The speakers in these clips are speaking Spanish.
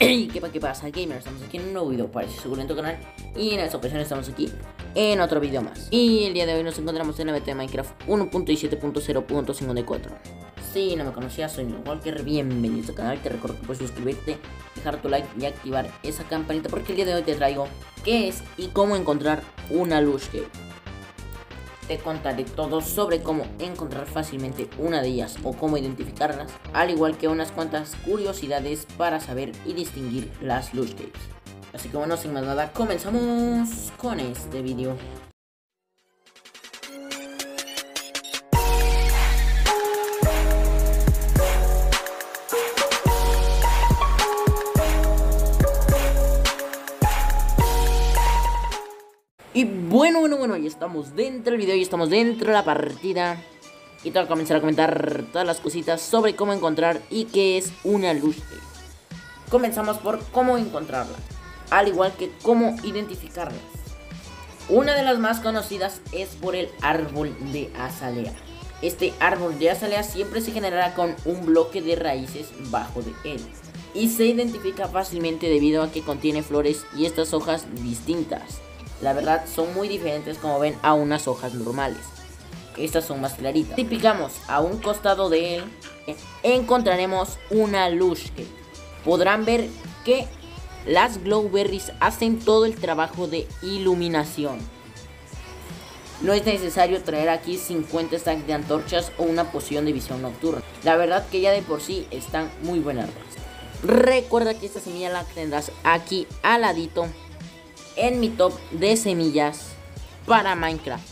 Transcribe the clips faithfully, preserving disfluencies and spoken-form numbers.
Hey, ¿qué, pa- qué pasa, gamer? Estamos aquí en un nuevo video para ese suculento canal. Y en esta ocasión estamos aquí en otro video más. Y el día de hoy nos encontramos en la beta de Minecraft uno punto diecisiete punto cero punto cincuenta y cuatro. Si no me conocías, soy Neil Walker. Bienvenido a este canal. Te recuerdo que puedes suscribirte, dejar tu like y activar esa campanita, porque el día de hoy te traigo qué es y cómo encontrar una Lush Cave. Te contaré todo sobre cómo encontrar fácilmente una de ellas o cómo identificarlas, al igual que unas cuantas curiosidades para saber y distinguir las Lush Caves. Así que bueno, sin más nada, comenzamos con este vídeo. Y bueno, bueno, bueno, ya estamos dentro del video y estamos dentro de la partida. Y tengo que comenzar a comentar todas las cositas sobre cómo encontrar y qué es una Lush Cave. Comenzamos por cómo encontrarla, al igual que cómo identificarlas. Una de las más conocidas es por el árbol de azalea. Este árbol de azalea siempre se generará con un bloque de raíces bajo de él, y se identifica fácilmente debido a que contiene flores y estas hojas distintas. La verdad son muy diferentes, como ven, a unas hojas normales. Estas son más claritas. Si picamos a un costado de él, encontraremos una Lush Cave. Podrán ver que las glowberries hacen todo el trabajo de iluminación. No es necesario traer aquí cincuenta stacks de antorchas o una poción de visión nocturna. La verdad que ya de por sí están muy buenas. Recuerda que esta semilla la tendrás aquí al ladito en mi top de semillas para Minecraft.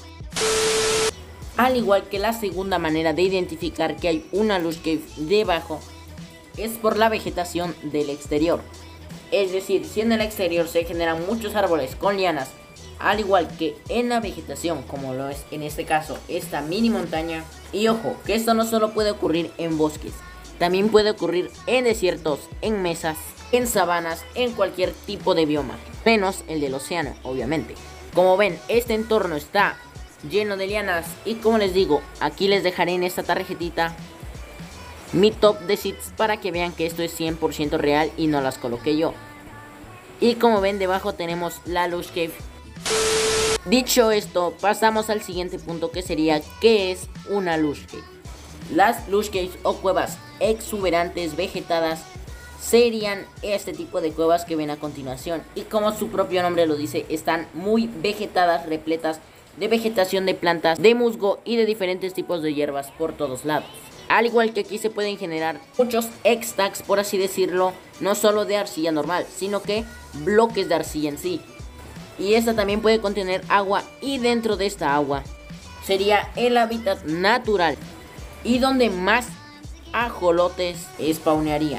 Al igual que la segunda manera de identificar que hay una Lush Cave debajo es por la vegetación del exterior. Es decir, si en el exterior se generan muchos árboles con lianas, al igual que en la vegetación, como lo es en este caso esta mini montaña. Y ojo, que esto no solo puede ocurrir en bosques, también puede ocurrir en desiertos, en mesas, en sabanas, en cualquier tipo de bioma, menos el del océano, obviamente. Como ven, este entorno está lleno de lianas, y como les digo, aquí les dejaré en esta tarjetita mi top de seeds para que vean que esto es cien por ciento real y no las coloqué yo. Y como ven, debajo tenemos la Lush Cave. Dicho esto, pasamos al siguiente punto, que sería ¿qué es una Lush Cave? Las Lush Caves o cuevas exuberantes vegetadas serían este tipo de cuevas que ven a continuación, y como su propio nombre lo dice, están muy vegetadas, repletas de vegetación de plantas, de musgo y de diferentes tipos de hierbas por todos lados. Al igual que aquí se pueden generar muchos X-Stacks, por así decirlo, no solo de arcilla normal, sino que bloques de arcilla en sí. Y esta también puede contener agua, y dentro de esta agua sería el hábitat natural y donde más ajolotes spawnearían.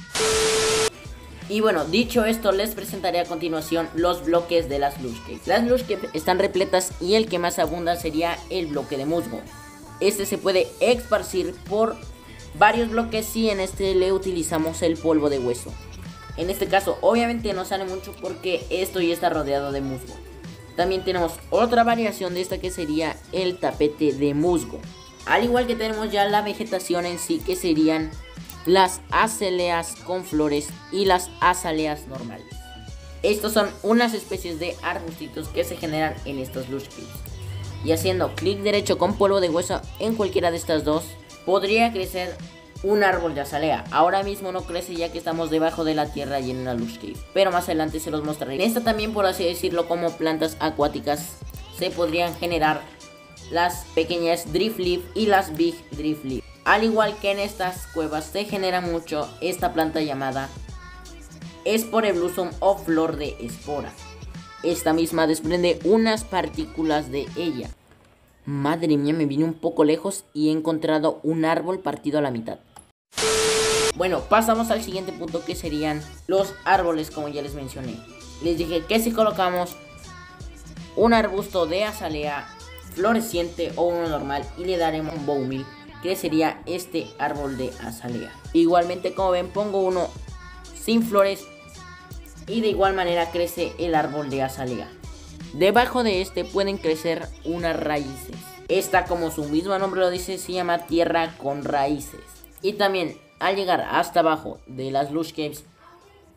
Y bueno, dicho esto, les presentaré a continuación los bloques de las Lush Caves. Las Lush Caves están repletas y el que más abunda sería el bloque de musgo. Este se puede esparcir por varios bloques si en este le utilizamos el polvo de hueso. En este caso obviamente no sale mucho porque esto ya está rodeado de musgo. También tenemos otra variación de esta que sería el tapete de musgo. Al igual que tenemos ya la vegetación en sí, que serían las azaleas con flores y las azaleas normales. Estos son unas especies de arbustitos que se generan en estos Lush Caves. Y haciendo clic derecho con polvo de hueso en cualquiera de estas dos, podría crecer un árbol de azalea. Ahora mismo no crece ya que estamos debajo de la tierra y en una Lush Cave, pero más adelante se los mostraré. En esta también, por así decirlo, como plantas acuáticas, se podrían generar las pequeñas Driftleaf y las Big Driftleaf. Al igual que en estas cuevas se genera mucho esta planta llamada Sporeblossum o flor de espora. Esta misma desprende unas partículas de ella. Madre mía, me vine un poco lejos y he encontrado un árbol partido a la mitad. Bueno, pasamos al siguiente punto, que serían los árboles, como ya les mencioné. Les dije que si colocamos un arbusto de azalea floreciente o uno normal y le daremos un bowmeal, crecería este árbol de azalea. Igualmente, como ven, pongo uno sin flores y de igual manera crece el árbol de azalea. Debajo de este pueden crecer unas raíces. Esta, como su mismo nombre lo dice, se llama tierra con raíces. Y también al llegar hasta abajo de las Lush Caves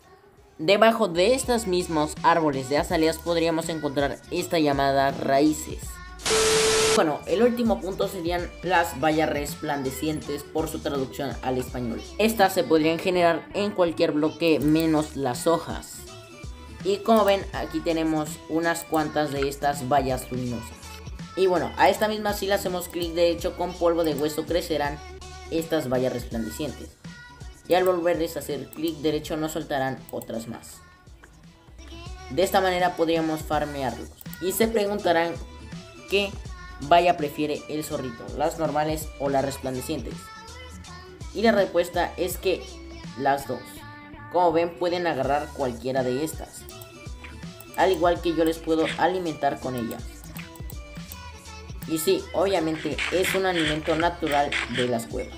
Debajo de estos mismos árboles de azaleas podríamos encontrar esta llamada raíces. Bueno, el último punto serían las bayas resplandecientes por su traducción al español. Estas se podrían generar en cualquier bloque menos las hojas. Y como ven, aquí tenemos unas cuantas de estas bayas luminosas. Y bueno, a esta misma si le hacemos clic derecho con polvo de hueso crecerán estas bayas resplandecientes. Y al volverles a hacer clic derecho nos soltarán otras más. De esta manera podríamos farmearlos. Y se preguntarán qué vaya prefiere el zorrito, las normales o las resplandecientes. Y la respuesta es que las dos. Como ven, pueden agarrar cualquiera de estas, al igual que yo les puedo alimentar con ellas. Y sí, obviamente es un alimento natural de las cuevas.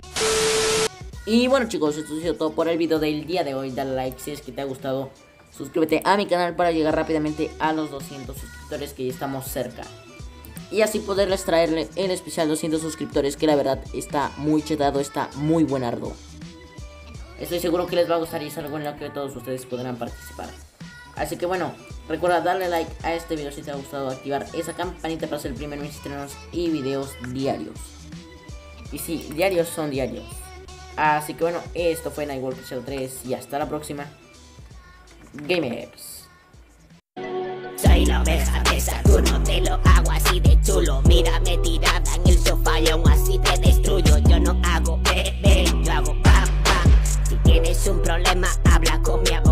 Y bueno chicos, esto ha sido todo por el video del día de hoy. Dale like si es que te ha gustado. Suscríbete a mi canal para llegar rápidamente a los doscientos suscriptores, que ya estamos cerca. Y así poderles traerle el especial doscientos suscriptores, que la verdad está muy chetado, está muy buenardo. Estoy seguro que les va a gustar y es algo en lo que todos ustedes podrán participar. Así que bueno, recuerda darle like a este video si te ha gustado, activar esa campanita para ser el primero en mis estrenos y videos diarios. Y sí, diarios son diarios. Así que bueno, esto fue Nightwalker cero tres y hasta la próxima, gamers. Soy la oveja de Saturno, te lo hago así de chulo. Mírame tirada en el sofá y aún así te destruyo. Yo no hago bebé, yo hago pam pam. Si tienes un problema, habla con mi abogado.